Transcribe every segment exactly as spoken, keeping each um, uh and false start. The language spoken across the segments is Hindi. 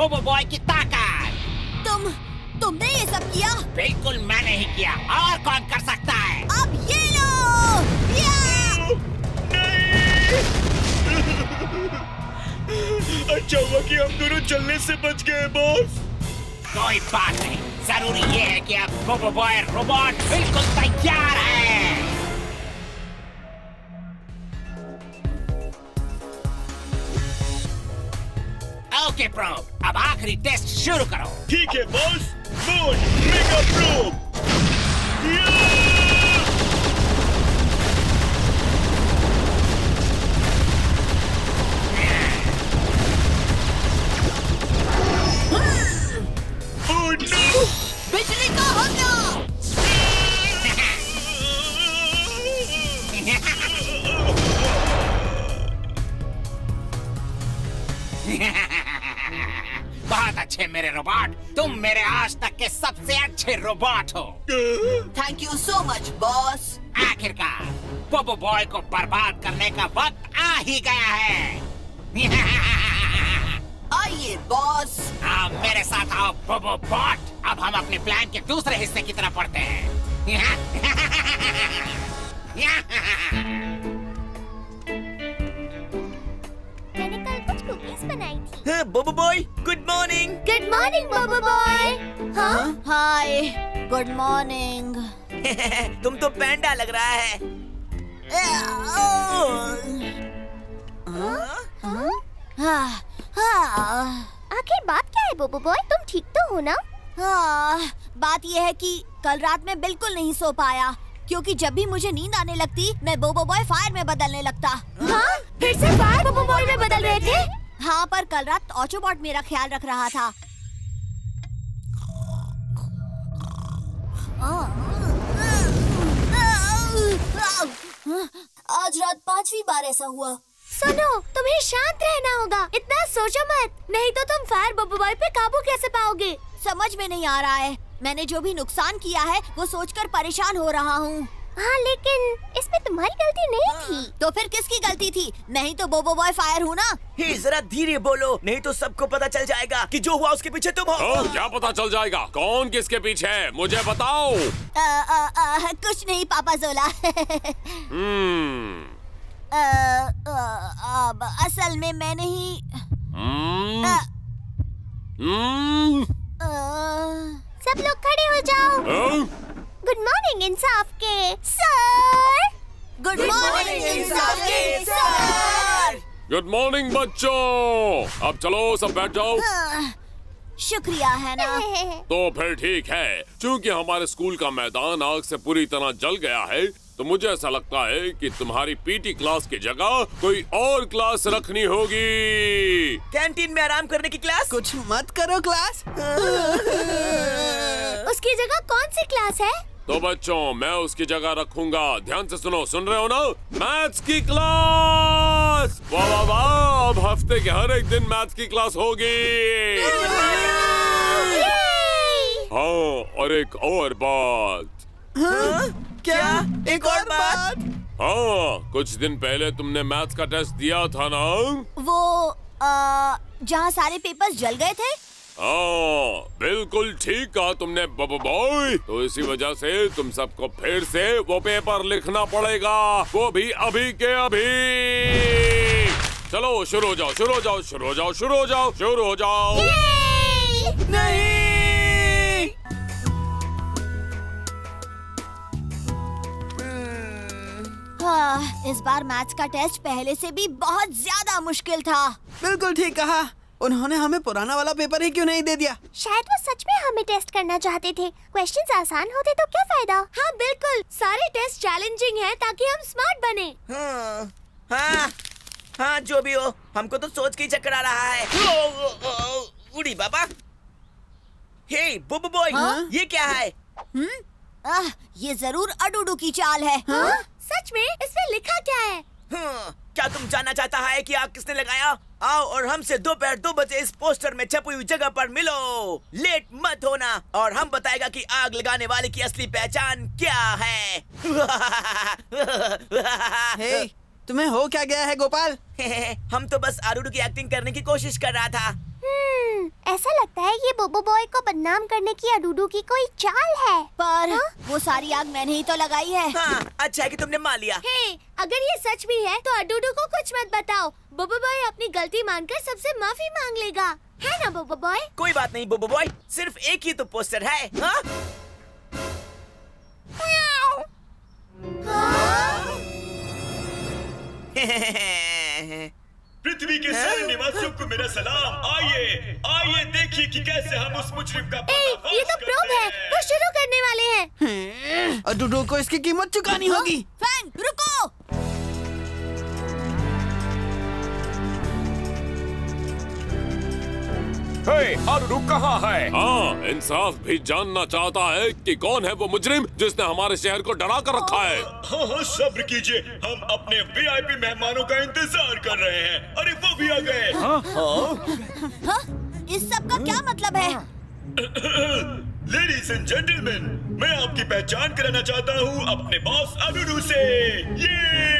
बोबो बॉय की ताकत। तुम तुमने ये सब किया? बिल्कुल मैंने ही किया, और कौन कर सकता है? अब ये लो। अच्छा हुआ कि हम दोनों चलने से बच गए बॉस। कोई बात नहीं, जरूरी ये है कि अब बोबो बॉय रोबोट बिल्कुल तैयार है। ओके प्रोब, अब आखिरी टेस्ट शुरू करो। ठीक है बॉस। Moon mega probe. बिजली का हमला। बहुत अच्छे मेरे रोबोट, तुम मेरे आज तक के सबसे अच्छे रोबोट हो। Thank you so much boss. आखिरकार बोबो बॉय को बर्बाद करने का वक्त आ ही गया है। आइए बॉस। आप मेरे साथ आओ बोबो बॉट। अब हम अपने प्लान के दूसरे हिस्से की तरफ बढ़ते हैं। मैंने कल कुछ कुकीज बनाई थी। हाँ, BoBoiBoy, good morning. Good morning BoBoiBoy. हाँ? Hi, good morning. तुम तो पैंडा लग रहा है। हाँ, हाँ। आखिर बात क्या है बोबो बॉय, तुम ठीक तो हो ना? हाँ, बात यह है कि कल रात में बिल्कुल नहीं सो पाया, क्योंकि जब भी मुझे नींद आने लगती मैं बोबो बॉय फायर में बदलने लगता। हाँ? फिर से फायर बोबो बॉय में बदल रहे थे? हाँ, पर कल रात ऑटोबॉट मेरा ख्याल रख रहा था। आज रात पांचवी बार ऐसा हुआ। सुनो, तुम्हें शांत रहना होगा, इतना सोचो मत, नहीं तो तुम फायर बोबो बॉय पे काबू कैसे पाओगे? समझ में नहीं आ रहा है। मैंने जो भी नुकसान किया है वो सोचकर परेशान हो रहा हूँ। हाँ, लेकिन इसमें तुम्हारी गलती नहीं थी। तो फिर किसकी गलती थी? नहीं तो बोबो बॉय फायर हूँ ना। हे, जरा धीरे बोलो, नहीं तो सबको पता चल जाएगा कि जो हुआ उसके पीछे तुम हो। ओ, क्या पता चल जाएगा? कौन किसके पीछे है? मुझे बताओ। आ, आ, आ, कुछ नहीं पापा जोला। हम्म। अब असल में मैंने ही हम्म। आ, हम्म। आ, सब लोग खड़े हो जाओ। ओ? गुड मॉर्निंग इंसाफ के सर। गुड मॉर्निंग इंसाफ के सर। गुड मॉर्निंग बच्चों, अब चलो सब बैठ जाओ। हाँ, शुक्रिया है ना। तो फिर ठीक है, क्योंकि हमारे स्कूल का मैदान आग से पूरी तरह जल गया है, तो मुझे ऐसा लगता है कि तुम्हारी पीटी क्लास की जगह कोई और क्लास रखनी होगी। कैंटीन में आराम करने की क्लास? कुछ मत करो क्लास। उसकी जगह कौन सी क्लास है? तो बच्चों, मैं उसकी जगह रखूंगा। ध्यान से सुनो, सुन रहे हो ना? मैथ्स की क्लास। वाह वाह वाह, अब हफ्ते के हर एक दिन मैथ्स की क्लास होगी। हाँ, और एक और बात। हाँ? क्या? एक और बात? हाँ, कुछ दिन पहले तुमने मैथ्स का टेस्ट दिया था ना? वो आ, जहाँ सारे पेपर्स जल गए थे। हाँ, बिल्कुल ठीक कहा तुमने बोबो बॉय। तो इसी वजह से तुम सबको फिर से वो पेपर लिखना पड़ेगा, वो भी अभी के अभी। चलो शुरू हो जाओ, शुरू हो जाओ, शुरू हो जाओ, शुरू हो जाओ, शुरू हो जाओ। नहीं। हाँ, इस बार मैथ्स का टेस्ट पहले से भी बहुत ज्यादा मुश्किल था। बिल्कुल ठीक कहा। उन्होंने हमें पुराना वाला पेपर ही क्यों नहीं दे दिया? शायद वो सच में हमें टेस्ट करना चाहते थे। क्वेश्चंस आसान होते तो क्या फायदा? हाँ बिल्कुल, सारे टेस्ट चैलेंजिंग हैं ताकि हम स्मार्ट बने। हाँ, हाँ, हाँ, जो भी हो, हमको तो सोच के ही चक्कर आ रहा है। ओ, ओ, ओ, उड़ी बाबा। हे बोबो बॉय, हाँ? ये क्या है? हम्म? आह, ये जरूर अडूडू की चाल है। हाँ? सच में? इसमें लिखा क्या है? हाँ, क्या तुम जानना चाहता है कि आग किसने लगाया? आओ और हमसे दोपहर दो बजे इस पोस्टर में छपी हुई जगह पर मिलो। लेट मत होना और हम बताएगा कि आग लगाने वाले की असली पहचान क्या है। हे, तुम्हें हो क्या गया है गोपाल? हम तो बस आरूडू की एक्टिंग करने की कोशिश कर रहा था। हम्म, ऐसा लगता है ये बोबो बॉय को बदनाम करने की अडूडू की कोई चाल है। पर हाँ? वो सारी आग मैंने ही तो लगाई है। हाँ, अच्छा है कि तुमने मान लिया। हे, अगर ये सच भी है तो अडूडू को कुछ मत बताओ। बोबो बॉय अपनी गलती मानकर सबसे माफी मांग लेगा, है ना बोबो बॉय? कोई बात नहीं बोबो बॉय, सिर्फ एक ही तो पोस्टर है। हाँ? पृथ्वी के सारे निवासियों को मेरा सलाम। आइए आइए देखिए कि कैसे हम उस मुजरिम का पर्दाफाश ये तो प्रोब करते है, हैं। वो शुरू करने वाले हैं। और डूडू को इसकी कीमत चुकानी होगी। फैंग, रुको! हे, अडूडू कहाँ है? हाँ, इंसाफ भी जानना चाहता है कि कौन है वो मुजरिम जिसने हमारे शहर को डरा कर रखा है। हाँ हाँ सब्र कीजिए, हम अपने वीआईपी मेहमानों का इंतजार कर रहे हैं। अरे वो भी आ गए। हाँ? इस सब का क्या मतलब है? लेडीज एंड जेंटलमैन, मैं आपकी पहचान कराना चाहता हूँ अपने बॉस अडूडू से। ये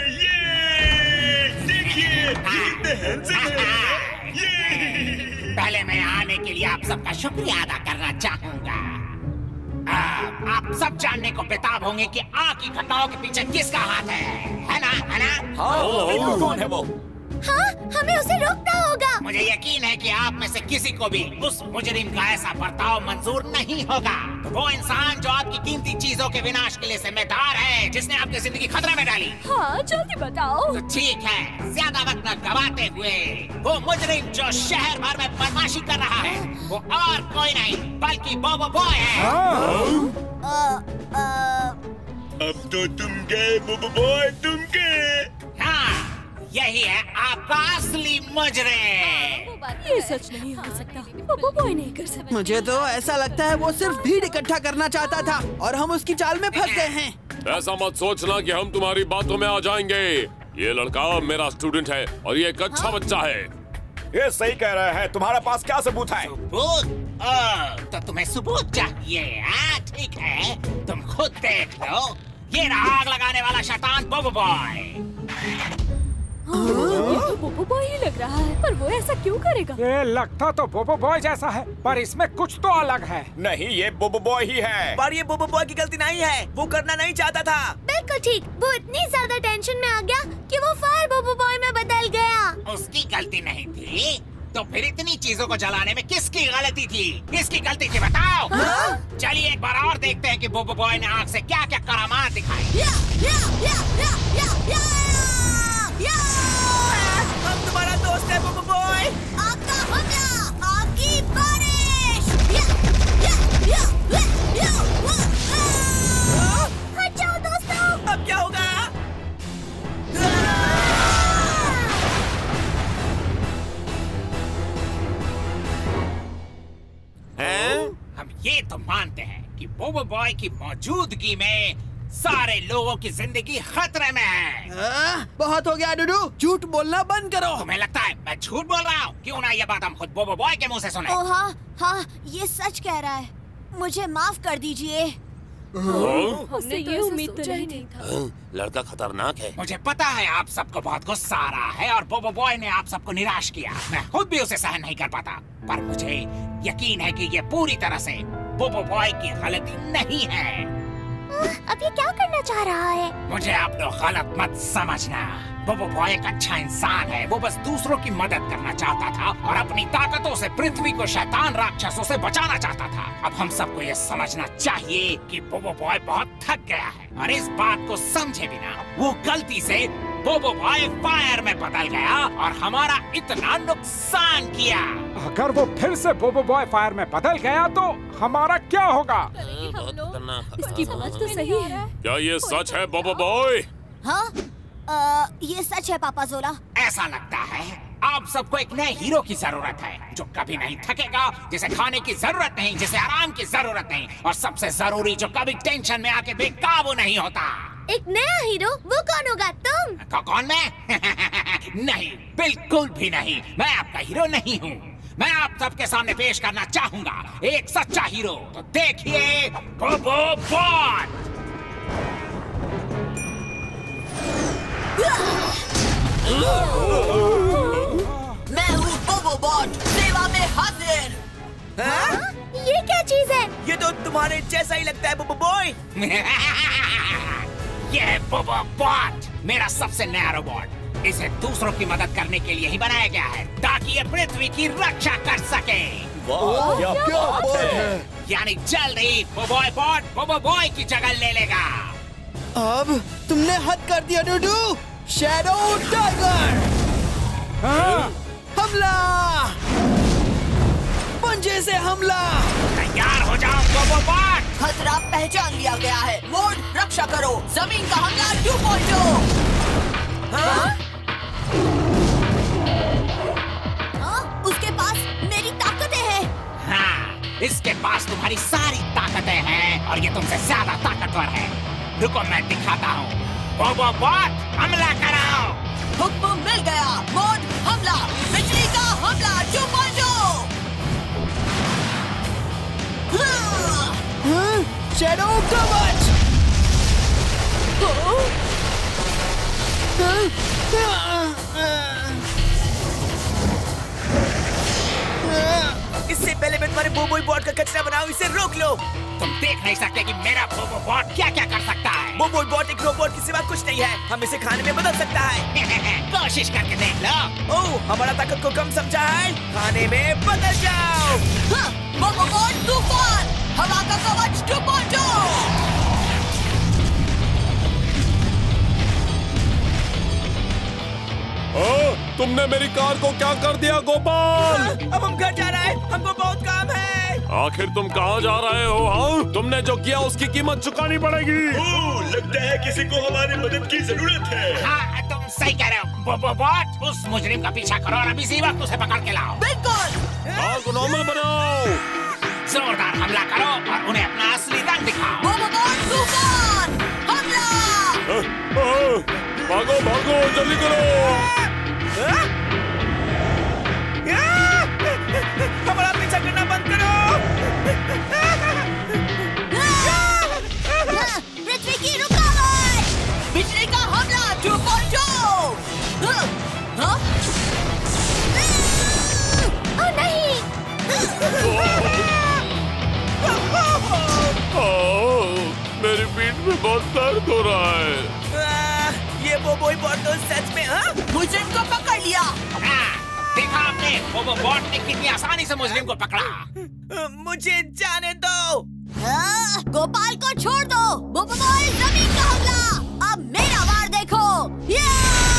ये देखिए, ये कितने हैंडसम हैं। ये पहले मैं आने के लिए आप सबका शुक्रिया अदा करना चाहूंगा। आ, आप सब जानने को बेताब होंगे कि आग की घटनाओं के पीछे किसका हाथ है, है ना, है ना? हाँ, कौन है वो? हाँ, हमें उसे रोकना होगा। मुझे यकीन है कि आप में से किसी को भी उस मुजरिम का ऐसा बर्ताव मंजूर नहीं होगा। तो वो इंसान जो आपकी कीमती चीजों के विनाश के लिए जिम्मेदार है, जिसने आपकी जिंदगी खतरे में डाली। हाँ, जल्दी बताओ। तो ठीक है, ज्यादा वक्त न गवाते हुए, वो मुजरिम जो शहर भर में बदमाशी कर रहा है, वो और कोई नहीं बल्कि बोबो बॉय है। आ, आ, अब तो तुम गए बोबो बॉय, तुम गए। हाँ, यही है आपका असली मुजरिम। ये सच नहीं हो सकता। बोबो बॉय नहीं कर सकता। मुझे तो ऐसा लगता है वो सिर्फ भीड़ इकट्ठा करना चाहता था और हम उसकी चाल में फंस गए हैं। ऐसा मत सोचना कि हम तुम्हारी बातों में आ जाएंगे। ये लड़का मेरा स्टूडेंट है और ये एक अच्छा बच्चा है। ये सही कह रहा है। तुम्हारे पास क्या सबूत है? सबूत? ओ, तो तुम्हें सबूत चाहिए? हाँ, ठीक है, तुम खुद देख लो। ये रहा आग लगाने वाला शैतान बोबो बॉय। ये तो बोबो बॉय ही लग रहा है, पर वो ऐसा क्यों करेगा? ये लगता तो बोबो बॉय जैसा है, पर इसमें कुछ तो अलग है। नहीं, ये बोबो बॉय ही है। पर ये बोबो बॉय की गलती नहीं है, वो करना नहीं चाहता था। बिल्कुल ठीक, वो इतनी ज्यादा टेंशन में आ गया कि वो फायर बोबो बॉय में बदल गया। उसकी गलती नहीं थी, तो फिर इतनी चीजों को जलाने में किसकी गलती थी? किसकी गलती थी बताओ? चलिए एक बार और देखते हैं कि बोबो बॉय ने आग से क्या क्या करामात दिखाई। या, या, या, या, या, या, या। हम तुम्हारा दोस्त है बोबो बॉय। आग का हमला, आग की बारिश। या, या, या, या, या, या। हट जाओ दोस्तों। अब क्या होगा? हम ये तो मानते हैं कि बोबो बॉय की मौजूदगी में सारे लोगों की जिंदगी खतरे में है। आ, बहुत हो गया डूडू, झूठ बोलना बंद करो। तुम्हें लगता है मैं झूठ बोल रहा हूँ? क्यों ना ये बात हम खुद बोबो बॉय के मुंह से सुने। ओ हाँ, हाँ, ये सच कह रहा है। मुझे माफ कर दीजिए। हमने ये उम्मीद तो नहीं था। लड़का खतरनाक है। मुझे पता है आप सबको बहुत गुस्सा आ रहा है और बोबो बॉय ने आप सबको निराश किया। मैं खुद भी उसे सहन नहीं कर पाता, पर मुझे यकीन है कि ये पूरी तरह से बोबो बॉय की गलती नहीं है। अब ये क्या करना चाह रहा है? मुझे आप लोग गलत मत समझना। बोबो बॉय एक अच्छा इंसान है, वो बस दूसरों की मदद करना चाहता था और अपनी ताकतों से पृथ्वी को शैतान राक्षसों से बचाना चाहता था। अब हम सबको ये समझना चाहिए कि बोबो बॉय बहुत थक गया है और इस बात को समझे बिना वो गलती से बोबो बॉय फायर में बदल गया और हमारा इतना नुकसान किया। अगर वो फिर से बोबो बॉय फायर में बदल गया तो हमारा क्या होगा? इसकी बात तो सही है। क्या ये सच है बोबो बॉय? हाँ, आ, ये सच है पापा जोला। ऐसा लगता है आप सबको एक नए हीरो की जरूरत है, जो कभी नहीं थकेगा, जिसे खाने की जरूरत नहीं, जिसे आराम की जरूरत नहीं, और सबसे जरूरी जो कभी टेंशन में आके बेकाबू नहीं होता। एक नया हीरो? वो कौन होगा? तुम? को, कौन मैं? नहीं, बिल्कुल भी नहीं। मैं आपका हीरो नहीं हूँ। मैं आप सबके सामने पेश करना चाहूंगा एक सच्चा हीरो। तो देखिए बोबो बॉय। मैं हूँ बोबो बॉट, सेवा में हाँ? ये क्या चीज है? ये तो तुम्हारे जैसा ही लगता है बोबो बॉय। ये है बोबो बॉट, मेरा सबसे नया रोबोट। इसे दूसरों की मदद करने के लिए ही बनाया गया है ताकि ये पृथ्वी की रक्षा कर सके। वाह, क्या बात है। यानी जल्द ही बोबो बॉट बोबो बॉय की जगह ले लेगा। अब तुमने हद कर दिया डूडू। शैडो टाइगर हमला, पंजे से हमला। तैयार हो जाओ बोबो बॉट। खतरा पहचान लिया गया है। मोड रक्षा करो। जमीन का हमला टू पॉइंट ओ। हाँ? उसके पास मेरी ताकतें हैं। हाँ, इसके पास तुम्हारी सारी ताकतें हैं और ये तुमसे ज्यादा ताकतवर है। रुको मैं दिखाता हूँ। बोबो बॉट हमला कराओ। हुक्म मिल गया। मोड हमला, बिजली का हमला टू पॉइंट ओ। शैडो कवच। इससे पहले मैं तुम्हारे बोबो बॉट का कचरा बनाऊं, इसे रोक लो। तुम देख नहीं सकते कि मेरा बोबो बॉट क्या क्या कर सकता है। बोबो बॉट एक रोबोट के सिवा कुछ नहीं है। हम इसे खाने में बदल सकता है। कोशिश करके देख लो। ओह, हमारा ताकत को कम समझा है। खाने में बदल जाओ। हाँ, बोबो बॉट तूफान, हवा का कवच टू पॉइंट ओ। हाँ, तुमने मेरी कार को क्या कर दिया गोपाल? अब हम घर जा रहे हैं, हमको बहुत काम है। आखिर तुम कहाँ जा रहे हो? हाँ, तुमने जो किया उसकी कीमत चुकानी पड़ेगी। ओह, लगता है किसी को हमारी मदद की जरूरत है। हाँ, तुम सही कह रहे हो बोबो बॉट। उस मुजरिम का पीछा करो और अभी इसी वक्त उसे पकड़ के लाओ। बिल्कुल। कार को नॉर्मल बनाओ। जोरदार हमला करो और उन्हें अपना असली रंग दिखाओ। बोबो बॉट तूफान, हमला। हाँ, हाँ, भागो भागो, जल्दी करो। हमारा पीछा करना बंद करो। पृथ्वी की रुकावट। बिजली का हमला टू पॉइंट ओ। ओ नहीं। मेरी पीठ में बहुत दर्द हो रहा है। आ, ये बोबो बॉट तो सच में हाँ? मुझे इनको पकड़ लिया। हाँ, देखा आपने बोबो बॉट ने कितनी आसानी से मुजरिम को पकड़ा। मुझे जाने दो। हाँ, गोपाल को छोड़ दो। बोबो बॉय जमीन का हमला। अब मेरा वार देखो। या!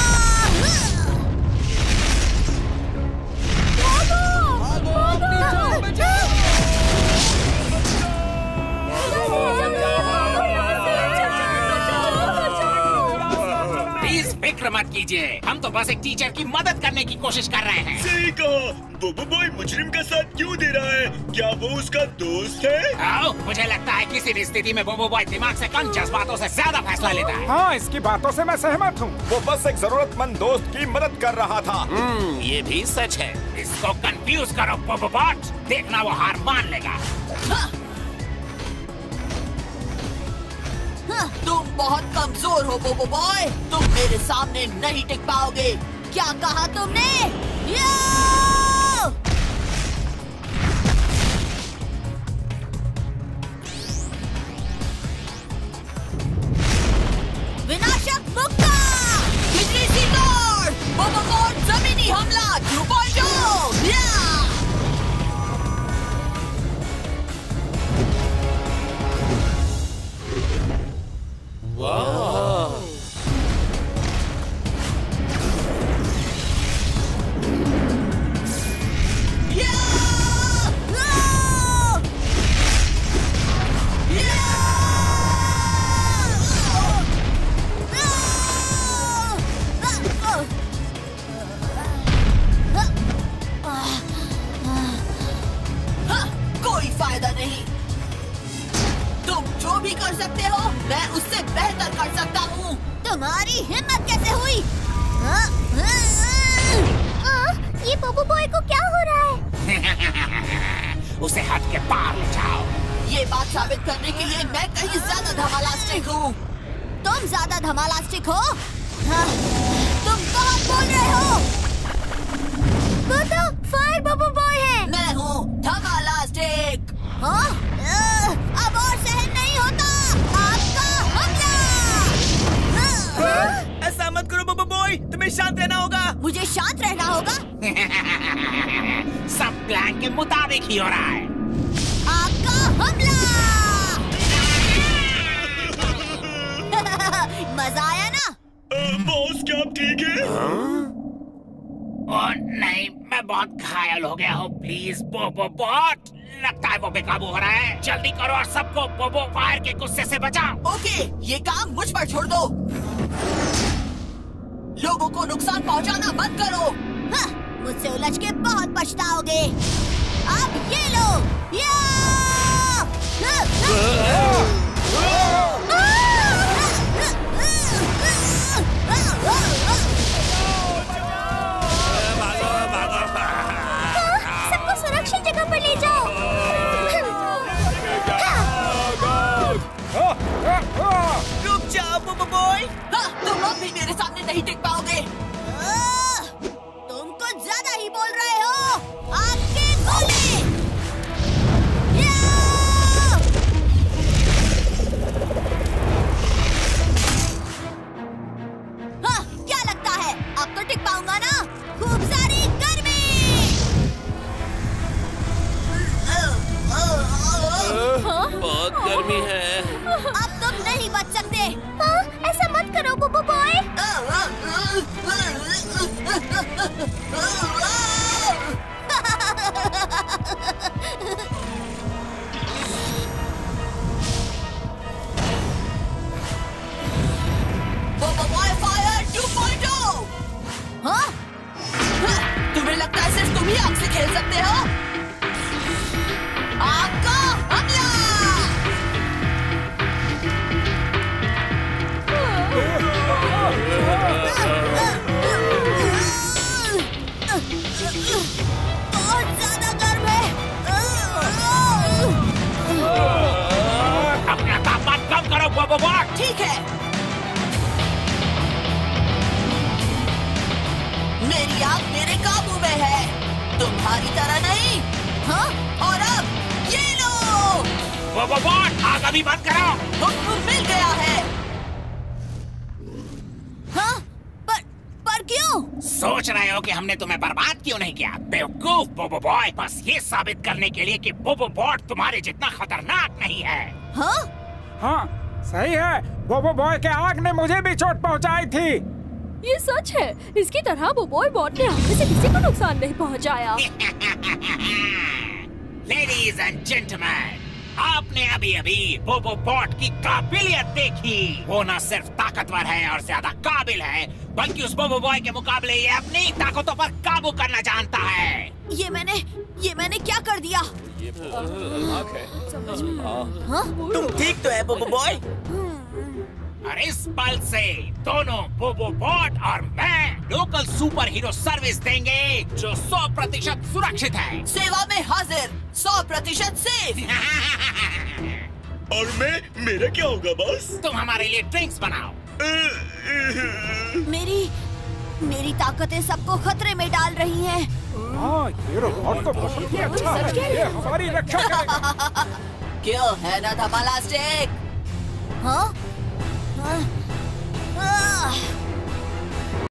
प्लीज फिक्र मत कीजिए, हम तो बस एक टीचर की मदद करने की कोशिश कर रहे हैं। सही कहा। बोबो बॉय मुजरिम का साथ क्यों दे रहा है? क्या वो उसका दोस्त है? आओ, मुझे लगता है किसी भी स्थिति में बोबो बॉय दिमाग से कम जज्बातों से ज्यादा फैसला लेता है। हाँ, इसकी बातों से मैं सहमत हूँ। वो बस एक जरूरतमंद दोस्त की मदद कर रहा था। हम्म, ये भी सच है। इसको कंफ्यूज करो बोबो बॉट, देखना वो हार मान लेगा। हाँ। हाँ, तुम बहुत कमजोर हो बोबो बॉय। तुम मेरे सामने नहीं टिक पाओगे। क्या कहा तुमने? या! विनाशक मुक्का, बिजली सी तोड़, बोबो बॉट जमीनी हमला टू पॉइंट ओ। तुम्हारी हिम्मत कैसे हुई? हाँ? आ, ये बोबो बॉय को क्या हो रहा है? उसे हद के पार ले जाओ। ये बात साबित करने के लिए मैं कहीं ज्यादा धमालास्टिक हूँ। तुम ज्यादा धमालास्टिक हो? हाँ, तुम बहुत बोल रहे हो। वो तो फायर बोबो बॉय है। मैं हूँ धमालास्टिक। हाँ? अब और सहन नहीं होता। आपका हमला। ऐसा मत करो बोबो बॉय, तुम्हें शांत रहना होगा। मुझे शांत रहना होगा? सब प्लान के मुताबिक ही हो रहा है। आपका हमला। मजा आया ना? बॉस क्या आप ठीक है? ओ नहीं, मैं बहुत घायल हो गया हूँ। प्लीज बोबो बॉट, लगता है वो बेकाबू हो रहा है। जल्दी करो और सबको बोबो फायर के गुस्से से बचाओ। ओके, ये काम मुझ पर छोड़ दो। लोगों को नुकसान पहुंचाना मत करो। हाँ, मुझसे उलझ के बहुत पछताओगे। अब ये लो। या! हाँ, हाँ। सबको सुरक्षित जगह पर ले जाओ। रुक जाओ बोबो बॉय। हाँ, तुम लोग भी मेरे सामने नहीं टिक पाओगे। तुम कुछ ज्यादा ही बोल रहे हो। आपके गोले। या! हाँ, क्या लगता है अब तो टिक पाऊंगा ना? खूब सारी गर्मी। बहुत गर्मी है। अब तुम नहीं बच सकते। हाँ, ऐसा मत करो BoBoiBoy. BoBoiBoy fire two point O. हाँ? तुम्हें लगता है सिर्फ तुम ही आग से खेल सकते हो? आपका हमला। बहुत ज्यादा गर्म है। अपना तापमान कम करो बोबो बॉट। ठीक है, मेरी आग मेरे काबू में है, तुम्हारी तरह नहीं। हाँ, और अब ये लो। बोबो बॉट, आग अभी बंद करो। हुक्म मिल गया है। हाँ? पर पर क्यों? सोच रहे हो कि हमने तुम्हें बर्बाद क्यों नहीं किया? बेवकूफ बोबो बॉय, बस ये साबित करने के लिए कि बोबो बॉट तुम्हारे जितना खतरनाक नहीं है। हाँ? हाँ, सही है। बोबो बॉय के आग ने मुझे भी चोट पहुंचाई थी। ये सच है। इसकी तरह बोबो बॉट ने आगे से किसी को नुकसान नहीं पहुंचाया। लेडीज एंड जेंटलमैन, आपने अभी अभी बोबो बॉट की काबिलियत देखी। वो न सिर्फ ताकतवर है और ज्यादा काबिल है, बल्कि उस बोबो बॉय के मुकाबले ये अपनी ताकतों पर काबू करना जानता है। ये मैंने ये मैंने क्या कर दिया? हाँ? तुम ठीक तो है बोबो बॉय? और इस पल से दोनों बोबो बॉट और मैं लोकल सुपर हीरो सर्विस देंगे जो सौ प्रतिशत सुरक्षित है। सेवा में हाजिर, सौ प्रतिशत सेफ। और मैं, मेरा क्या होगा बॉस? तुम हमारे लिए ड्रिंक्स बनाओ। मेरी मेरी ताकतें सबको खतरे में डाल रही हैं। हाँ, ये रोबोट तो बहुत ही अच्छा है। ये हमारी रक्षा करेगा। क्यों है ना धमालास्टिक? हाँ?